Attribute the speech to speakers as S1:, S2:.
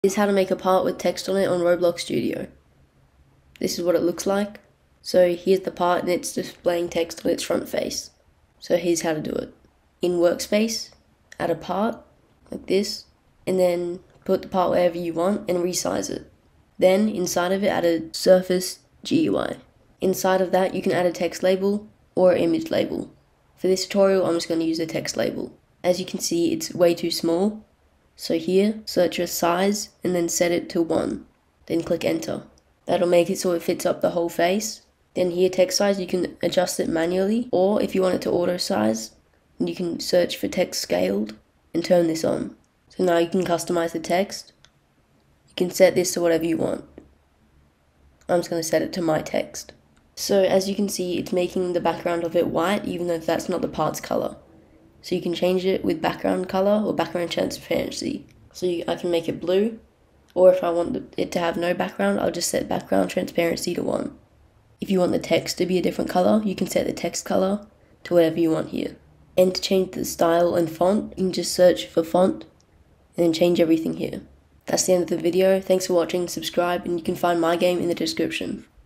S1: This is how to make a part with text on it on Roblox Studio. This is what it looks like. So here's the part and it's displaying text on its front face. So here's how to do it. In Workspace, add a part, like this, and then put the part wherever you want and resize it. Then inside of it, add a SurfaceGui. Inside of that, you can add a text label or an image label. For this tutorial, I'm just going to use a text label. As you can see, it's way too small. So here, search a size and then set it to 1. Then click enter. That'll make it so it fits up the whole face. Then here, text size, you can adjust it manually, or if you want it to auto size, you can search for text scaled and turn this on. So now you can customize the text. You can set this to whatever you want. I'm just going to set it to my text. So as you can see, it's making the background of it white, even though that's not the part's color. So you can change it with background color or background transparency. So I can make it blue, or if I want it to have no background, I'll just set background transparency to 1. If you want the text to be a different color, you can set the text color to whatever you want here. And to change the style and font, you can just search for font and then change everything here. That's the end of the video. Thanks for watching, subscribe, and you can find my game in the description.